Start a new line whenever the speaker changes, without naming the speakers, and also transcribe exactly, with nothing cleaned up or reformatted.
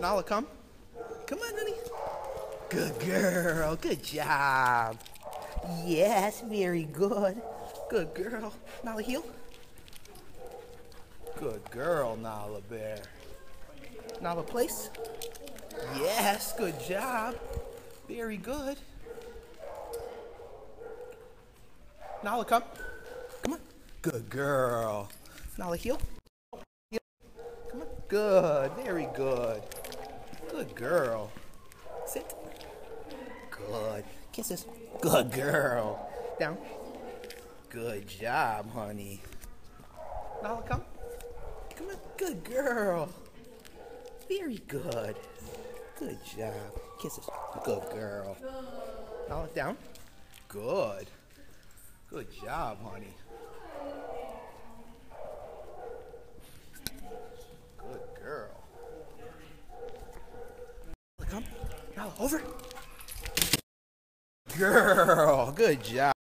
Nala, come. Come on, honey. Good girl. Good job. Yes, very good. Good girl. Nala, heel. Good girl, Nala Bear. Nala, place. Yes, good job. Very good. Nala, come. Come on. Good girl. Nala, heel. Heel. Come on. Good. Very good. Good girl. Sit. Good. Kisses. Good girl. Down. Good job, honey. Nala, come. Come on. Good girl. Very good. Good job. Kisses. Good girl. Nala, down. Good. Good job, honey. Good girl. Nala, come. Nala, over. Girl. Good job.